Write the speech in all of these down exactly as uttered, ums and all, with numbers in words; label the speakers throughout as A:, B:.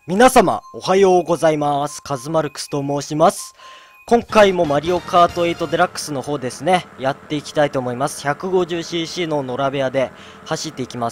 A: 皆様、おはようございます。カズマルクスと申します。今回もマリオカートエイトデラックスの方ですね、やっていきたいと思います。ひゃくごじゅうシーシー の野良部屋で走っていきます。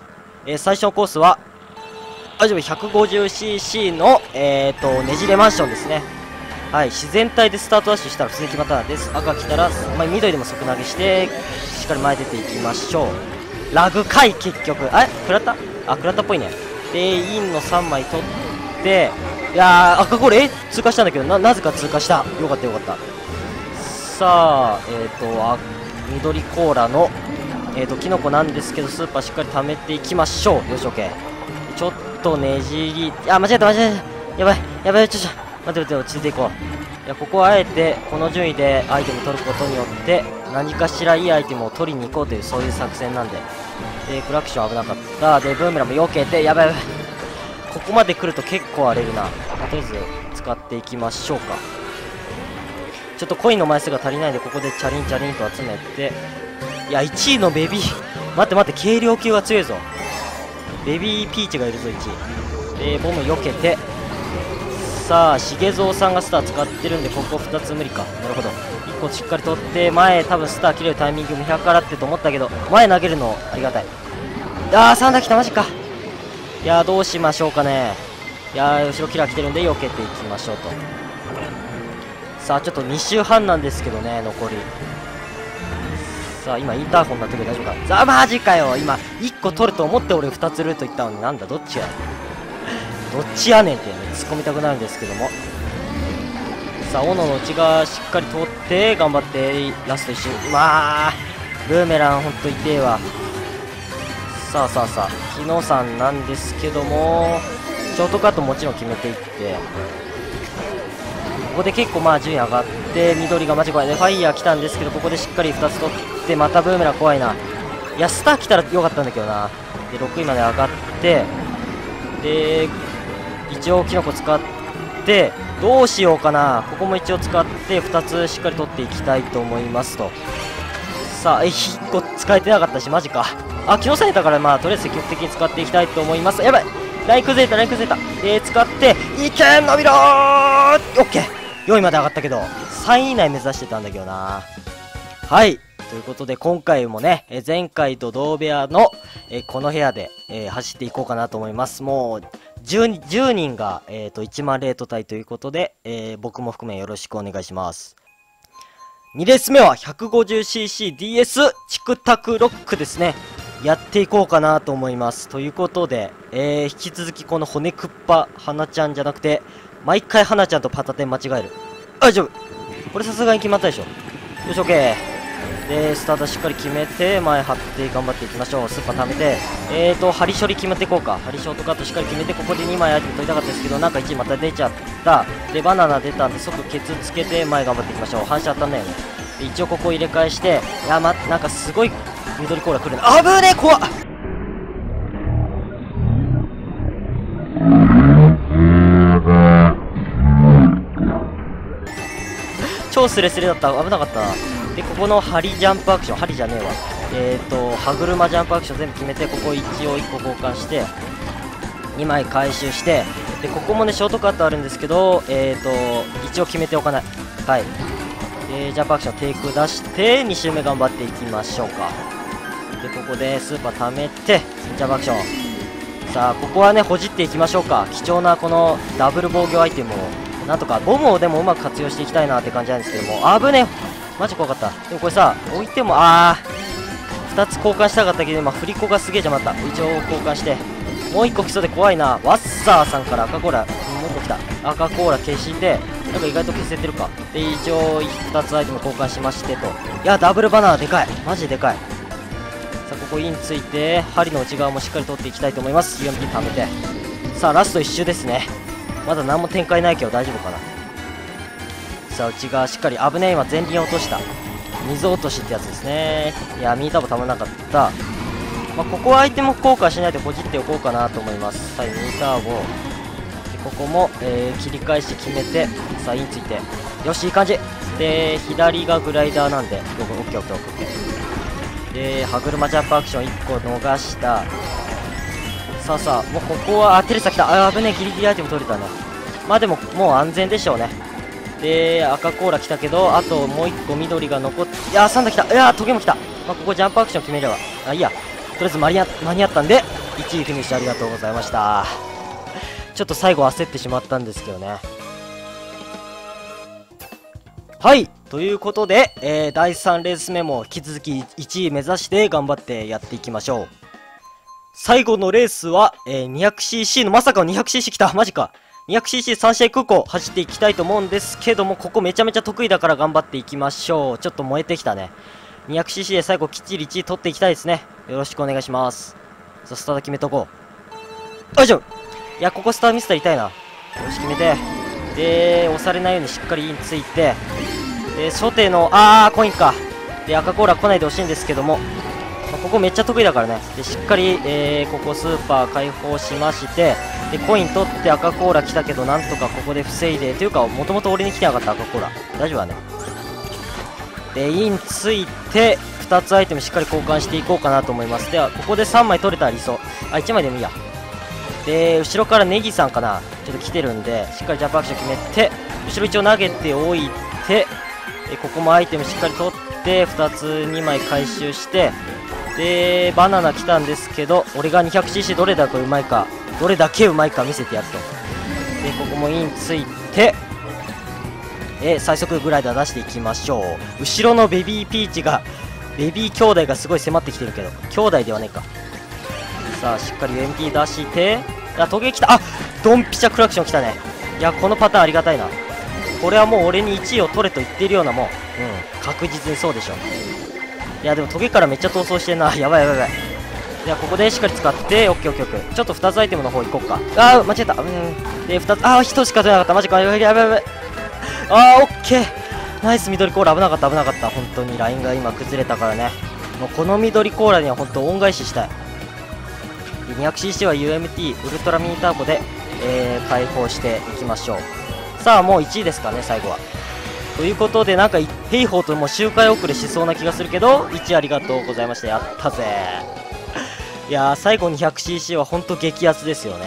A: えー、最初のコースは、大丈夫、ひゃくごじゅうシーシー の、えーと、ねじれマンションですね。はい、自然体でスタートダッシュしたら普通に決まったんです。赤来たら、まあ、緑でも即投げして、しっかり前出ていきましょう。ラグかい、結局。あれ食らったあ、食らったっぽいね。で、インのさんまい取って、いやー、赤ゴール、え通過したんだけど、な、なぜか通過した。よかったよかった。さあ、えっ、ー、と、あ、緑コーラの、えっ、ー、と、キノコなんですけど、スーパーしっかり貯めていきましょう。よし、オッケー。ちょっとねじり、あ、間違えた、間違えた。やばい、やばい、ちょ、ちょ、待って待って、落ち着いていこう。いや、ここはあえて、この順位でアイテム取ることによって、何かしらいいアイテムを取りに行こうという、そういう作戦なんで。で、クラクション危なかった。で、ブーメランも避けて、やばいやばい。ここまで来ると結構荒れるな。とりあえず使っていきましょうか。ちょっとコインの枚数が足りないんで、ここでチャリンチャリンと集めて。いや、いちいのベビー待って待って、軽量級が強いぞ。ベビーピーチがいるぞ。いちでボム避けて、さあ重蔵さんがスター使ってるんで、ここふたつ無理か。なるほど。いっこしっかり取って、前多分スター切れるタイミング見計らってと思ったけど、前投げるのありがたい。あーさん打来た、マジか。いやー、どうしましょうかね。いやー、後ろキラー来てるんで避けていきましょうと。さあちょっとに周半なんですけどね、残り。さあ今インターホンになってるけど大丈夫か。さあマジかよ、今いっこ取ると思って俺ふたつルート行ったのに、なんだどっちやどっちやねんってね、突っ込みたくなるんですけども。さあ斧の内側しっかり通って頑張って、ラストいち周。まあブーメランほんと痛えわ。さあさあさあ、日野さんなんですけども、ショートカットもちろん決めていって、ここで結構まあ順位上がって、緑がマジ怖いでファイヤー来たんですけど、ここでしっかりふたつ取って、またブーメラン怖いな。いやスター来たらよかったんだけどな。でろくいまで上がって、で一応キノコ使って、どうしようかな。ここも一応使ってふたつしっかり取っていきたいと思いますと。さあいっこ使えてなかったし、マジか。あ、木下いたから、まあとりあえず積極的に使っていきたいと思います。やばい、ライン崩れた、ライン崩れた。で使っていけん、伸びろー。オッケー、よいまで上がったけどさんい以内目指してたんだけどな。はい、ということで今回もね、え前回と同部屋のえこの部屋で、えー、走っていこうかなと思います。もう 10, じゅうにんが、えー、といちまんレート帯ということで、えー、僕も含めよろしくお願いします。にレース目は ひゃくごじゅうシーシーディーエス チクタクロックですね。やっていこうかなと思います。ということで、えー、引き続きこの骨くっぱ花ちゃんじゃなくて、毎回花ちゃんとパタテン間違える。大丈夫、これさすがに決まったでしょ。よし OK でスタートしっかり決めて前張って頑張っていきましょう。スーパー貯めて、えーと針処理決めていこうか。針ショートカットしっかり決めて、ここでにまいアイテム取りたかったですけど、なんかいちいまた出ちゃった。でバナナ出たんで即ケツつけて前頑張っていきましょう。反射当たんないよね。で一応ここ入れ替えして、いやまなんかすごい緑コーラ来るな。あぶねえ、怖っ。超スレスレだった、危なかったな。でここの針ジャンプアクション、針じゃねえわ、えっ、ー、と歯車ジャンプアクション全部決めて、ここ一応いっこ交換してにまい回収して、でここもねショートカットあるんですけど、えっ、ー、と一応決めておかない。はい、でジャンプアクションテイク出してに周目頑張っていきましょうか。でここでスーパー貯めてジャンプアクション。さあここはねほじっていきましょうか。貴重なこのダブル防御アイテムをなんとか、ボムをでもうまく活用していきたいなって感じなんですけども、あぶねえ、マジ怖かった。でもこれさ置いても、あーふたつ交換したかったけど、今振り子がすげえ邪魔だった。一応交換してもういっこ来そうで怖いな。ワッサーさんから赤コーラ、もういっこ来た。赤コーラ消して、なんか意外と消せてるか。で一応ふたつアイテム交換しましてと。いやダブルバナナでかい、マジでかい。さあここインついて針の内側もしっかり取っていきたいと思います。 ユーエムピー 貯めて、さあラストいっ周ですね。まだ何も展開ないけど大丈夫かな。さあ内側しっかり、危ねえ、今前輪落とした。水落としってやつですね。いやミニターボたまらなかった。まあ、ここはアイテム交換しないでほじっておこうかなと思います。はい、ミニターボでここも、えー、切り返して決めて、さあインついて、よしいい感じで左がグライダーなんでオッケーオッケーオッケーオッケーで歯車ジャンプアクションいっこ逃した。ささあさあ、もうここは、あ、テレサ来た。あ、危ねえ、ギリギリアイテム取れたね。まあでも、もう安全でしょうね。で、赤コーラ来たけど、あともう一個緑が残って、いやー、サンダ来た。いやー、トゲも来た。まあ、ここジャンプアクション決めれば。あ、いいや。とりあえず間に合間に合ったんで、いちいフィニッシュありがとうございました。ちょっと最後焦ってしまったんですけどね。はい。ということで、えー、だいさんレース目も引き続きいちい目指して頑張ってやっていきましょう。最後のレースは、えー、にひゃくシーシー の、まさかの にひゃくシーシー 来た。マジか。にひゃくシーシーさん 試合空港走っていきたいと思うんですけども、ここめちゃめちゃ得意だから頑張っていきましょう。ちょっと燃えてきたね。にひゃくシーシー で最後きっちりいちい取っていきたいですね。よろしくお願いします。さあ、スタート決めとこう。よいしょ。いや、ここスターミスター痛いな。よし、決めて。で、押されないようにしっかりインついて。で、初手の、あー、コインか。で、赤コーラ来ないでほしいんですけども、まあ、ここめっちゃ得意だからね。で、しっかり、えー、ここスーパー解放しまして、で、コイン取って赤コーラ来たけど、なんとかここで防いで、というか、もともと俺に来てなかった赤コーラ。大丈夫だね。で、インついて、ふたつアイテムしっかり交換していこうかなと思います。では、ここでさんまい取れたら理想。あ、いちまいでもいいや。で、後ろからネギさんかな。ちょっと来てるんで、しっかりジャンプアクション決めて、後ろ一応投げておいて、で、ここもアイテムしっかり取って、ふたつにまい回収して、で、バナナ来たんですけど、俺が にひゃくシーシー どれだけうまいか、どれだけうまいか見せてやると。で、ここもインついて、えー、最速グライダー出していきましょう。後ろのベビーピーチが、ベビー兄弟がすごい迫ってきてるけど、兄弟ではねえか。さあ、しっかり ユーエムティー 出して、あ、トゲ来た。あ、ドンピシャクラクション来たね。いや、このパターンありがたいな。これはもう俺にいちいを取れと言っているようなもん。うん、確実にそうでしょ。いや、でもトゲからめっちゃ逃走してんな。やばいやばいやばい。じゃあ、ここでしっかり使って、オッケーオッケーオッケー。ちょっとふたつアイテムの方行こうか。あー、間違えた。うん。で、ふたつ、あー、ひとつしか取れなかった。マジか。やばいやばいやばい。あー、オッケー。ナイス緑コーラ。危なかった危なかった。本当にラインが今崩れたからね。もうこの緑コーラには本当恩返ししたい。にひゃくシーシー は ユーエムティー ウルトラミニターボで、えー、解放していきましょう。さあ、もういちいですかね、最後は。ということで、なんか、ヘイホーともう周回遅れしそうな気がするけど、いちありがとうございました。やったぜ。いやー、最後 にひゃくシーシー はほんと激アツですよね。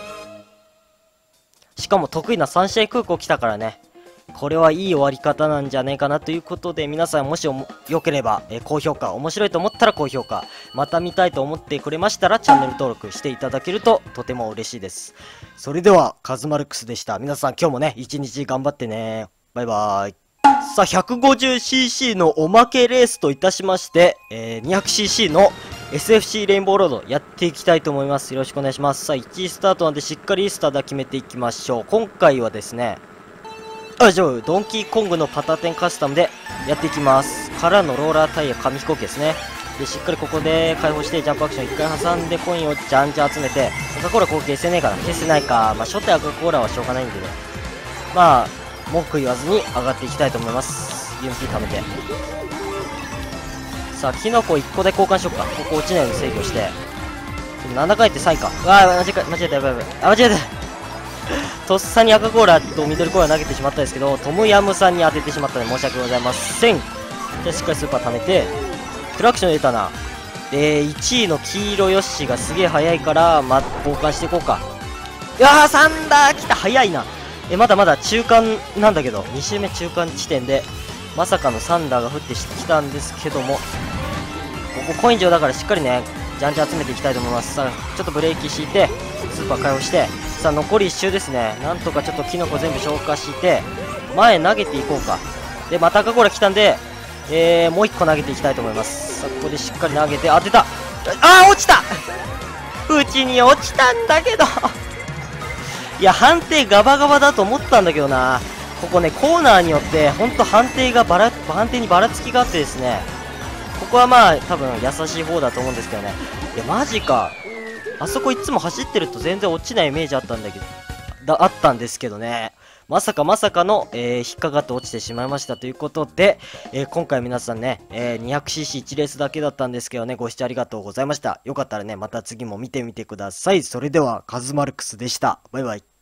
A: しかも得意なさん試合空港来たからね。これはいい終わり方なんじゃねえかなということで、皆さんもしよければ、えー、高評価、面白いと思ったら高評価、また見たいと思ってくれましたらチャンネル登録していただけるととても嬉しいです。それでは、カズマルクスでした。皆さん今日もね、一日頑張ってね。バイバーイ。さあ、ひゃくごじゅうシーシー のおまけレースといたしまして、えー、にひゃくシーシー の エスエフシー レインボーロードやっていきたいと思います。よろしくお願いします。さあ、いちいスタートなんでしっかりスタート決めていきましょう。今回はですね、あ、じゃあ、ドンキーコングのパタテンカスタムでやっていきます。からのローラータイヤ紙飛行機ですね。で、しっかりここで解放して、ジャンプアクションいっかい挟んで、コインをじゃんじゃん集めて、赤コーラここ消せねえかな。消せないか。まあ、初手赤コーラはしょうがないんでね。まあ、文句言わずに上がっていきたいと思います。ユーエムティー 貯めて。さあ、キノコいっこで交換しよっか。ここ落ちないように制御して。なんだかん言ってさんいか。うわー、間違えた、間違えた、やばいやばい。あ、間違えた。とっさに赤コーラと緑コーラ投げてしまったんですけど、トムヤムさんに当ててしまったので申し訳ございません。じゃあ、しっかりスーパー貯めて、クラクション入れたな。で、いちいの黄色ヨッシーがすげえ速いから、ま、交換していこうか。いやー、サンダー来た。速いな。え、まだまだ中間なんだけど、に周目中間地点で、まさかのサンダーが降ってきたんですけども、ここコイン上だからしっかりね、じゃんじゃん集めていきたいと思います。さあ、ちょっとブレーキ敷いて、スーパー解放して、さあ、残りいっ周ですね。なんとかちょっとキノコ全部消化して、前投げていこうか。で、また赤コーラ来たんで、えー、もういっこ投げていきたいと思います。さあ、ここでしっかり投げて、当てた。あー、落ちたうちに落ちたんだけどいや、判定ガバガバだと思ったんだけどな。ここね、コーナーによって、ほんと判定がばら、判定にばらつきがあってですね、ここはまあ、多分優しい方だと思うんですけどね。いや、マジか。あそこいつも走ってると全然落ちないイメージあったんだけど、だ、あったんですけどね。まさかまさかの、えー、引っかかって落ちてしまいましたということで、えー、今回皆さんね、えー、にひゃくシーシーいち レースだけだったんですけどね、ご視聴ありがとうございました。よかったらね、また次も見てみてください。それでは、カズマルクスでした。バイバイ。